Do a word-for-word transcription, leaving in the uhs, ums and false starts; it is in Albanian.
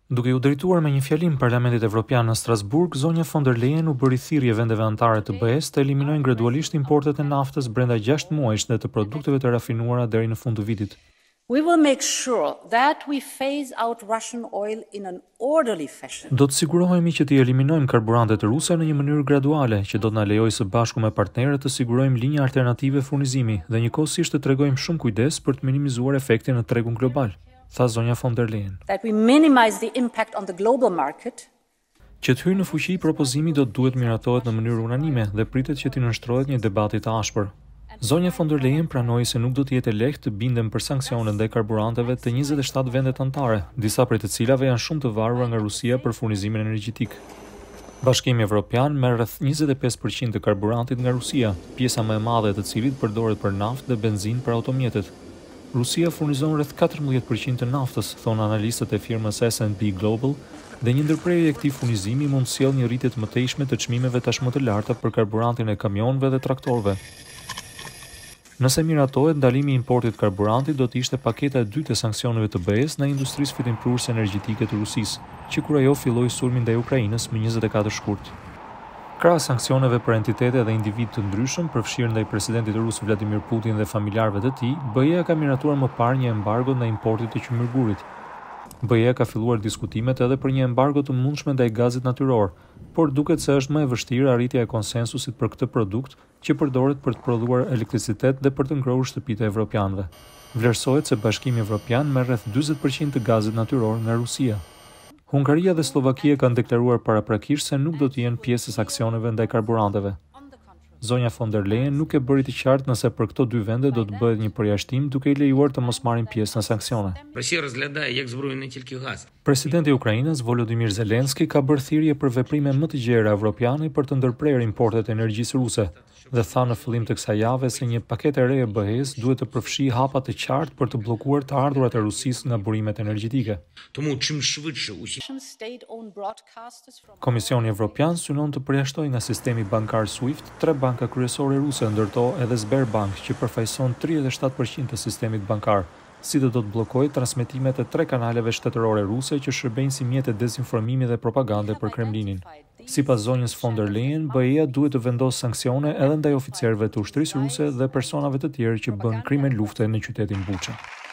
Duke u drejtuar me një fjalim Parlamentit Evropian në Strasburg, zonja von der Leyen u bëri thirrje vendeve anëtare të B E-s të eliminojnë gradualisht importet e naftës brenda gjashtë muajsh dhe të produkteve të rafinuara deri në fund të vitit. We will make sure that we phase out Russian oil in an orderly fashion. Do të sigurohemi që të eliminojmë karburantet ruse në një mënyrë graduale, që do të na lejojë së bashku me partnerët të sigurojmë linja alternative furnizimi dhe njëkohësisht të tregojmë shumë kujdes për të minimizuar efektin në tregun global, tha zonja von der Leyen. That we minimize the impact on the global market. Që të hyjë në fuqi propozimi do të duhet miratohet në mënyrë unanime dhe pritet që të nënshtrohet një debati të ashpër. Zonja von der Leyen pranoi se nuk do të jetë lehtë të bindem për sanksione ndaj karburanteve të njëzet e shtatë vendet anëtare, disa prej të cilave janë shumë të varura nga Rusia për furnizimin energjetik. Bashkimi Evropian merr rreth njëzet e pesë përqind të karburantit nga Rusia, pjesa më e madhe e të cilit përdoret për naftë dhe benzinë për automjetet. Rusia furnizon rreth katërmbëdhjetë përqind të naftës, thonë analistët e firmës S and P Global, dhe një ndërprerje e këtij furnizimi mund të sjellë një rritje të mëtejshme të çmimeve tashmë të larta për karburantin e kamionëve dhe traktorëve. Nëse miratohet, ndalimi i importit karburantit do të ishte paketa e dytë e sanksioneve të B E-s ndaj industrisë fitimprurëse energjetike të Rusisë, që kur ajo filloi sulmin ndaj Ukrainës më njëzet e katër shkurt. Krahas sanksioneve për entitete dhe individë të ndryshëm, përfshirë ndaj presidentit rus Vladimir Putin dhe familjarëve të tij, B E-a ka miratuar më parë një embargo ndaj importit të qymërgurit. B E-a ka filluar diskutimet edhe për një embargo të mundshme ndaj gazit natyror, por duket se është më e vështirë arritja e konsensusit për këtë produkt që përdoret për të prodhuar elektricitet dhe për të ngrohur shtëpitë e evropianëve. Vlerësohet se Bashkimi Evropian merr rreth dyzet përqind të gazit natyror nga Rusia. Hungaria dhe Slovakia kanë deklaruar paraprakisht se nuk do të jenë pjesë e sanksione ndaj karburanteve. Zonja von der Leyen nuk e bëri të qartë nëse për këto dy vende do të bëhet një përjashtim duke i lejuar të mos marrin pjesë në sanksione. Presidenti i Ukrainës Volodymyr Zelensky ka bërë thirrje për veprime më të gjera evropiane për të ndërprerë importet e energjisë ruse dhe tha në fillim të kësaj jave se një paketë e re e B E-s duhet të përfshijë hapa të qartë për të bllokuar të ardhurat e Rusisë nga burimet energjetike. Komisioni Evropian synon të përjashtojë nga sistemi bankar SWIFT tre banka kryesore ruse, ndërto edhe Sberbank, që përfaqëson tridhjetë e shtatë përqind të sistemit bankar, si dhe do të bllokojë transmetimet e tre kanaleve shtetërore ruse që shërbejnë si mjete dezinformimi dhe propagande për Kremlinin. Sipas zonjës von der Leyen, B E-a duhet të vendosë sanksione edhe ndaj oficerëve të ushtrisë ruse dhe personave të tjerë që bën krime lufte në qytetin Buça.